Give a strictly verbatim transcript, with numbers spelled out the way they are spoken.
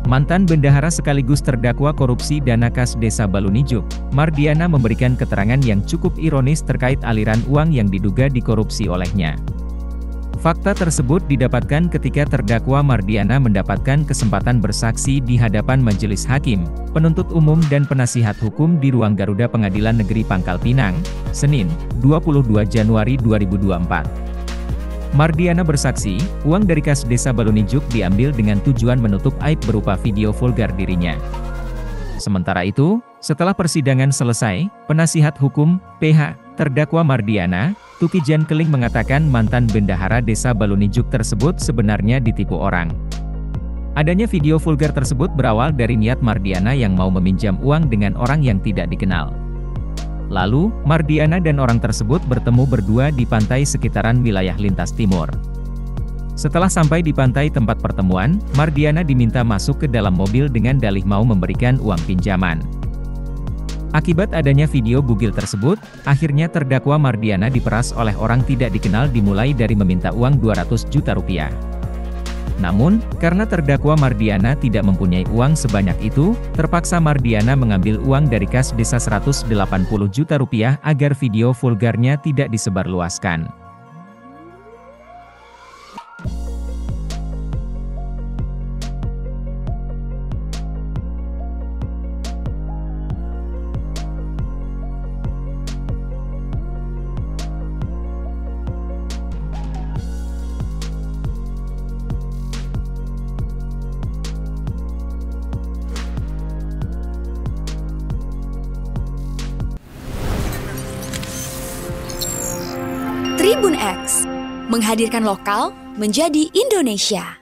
Mantan bendahara sekaligus terdakwa korupsi dana kas Desa Balunijuk, Mardiana memberikan keterangan yang cukup ironis terkait aliran uang yang diduga dikorupsi olehnya. Fakta tersebut didapatkan ketika terdakwa Mardiana mendapatkan kesempatan bersaksi di hadapan majelis hakim, penuntut umum dan penasihat hukum di ruang Garuda Pengadilan Negeri Pangkal Pinang, Senin, dua puluh dua Januari dua ribu dua puluh empat. Mardiana bersaksi, uang dari kas Desa Balunijuk diambil dengan tujuan menutup aib berupa video vulgar dirinya. Sementara itu, setelah persidangan selesai, penasihat hukum, P H, terdakwa Mardiana, Tuki Jan Keling mengatakan mantan bendahara Desa Balunijuk tersebut sebenarnya ditipu orang. Adanya video vulgar tersebut berawal dari niat Mardiana yang mau meminjam uang dengan orang yang tidak dikenal. Lalu, Mardiana dan orang tersebut bertemu berdua di pantai sekitaran wilayah Lintas Timur. Setelah sampai di pantai tempat pertemuan, Mardiana diminta masuk ke dalam mobil dengan dalih mau memberikan uang pinjaman. Akibat adanya video bugil tersebut, akhirnya terdakwa Mardiana diperas oleh orang tidak dikenal dimulai dari meminta uang dua ratus juta rupiah. Namun, karena terdakwa Mardiana tidak mempunyai uang sebanyak itu, terpaksa Mardiana mengambil uang dari kas desa seratus delapan puluh juta rupiah agar video vulgarnya tidak disebarluaskan. Tribun X, menghadirkan lokal menjadi Indonesia.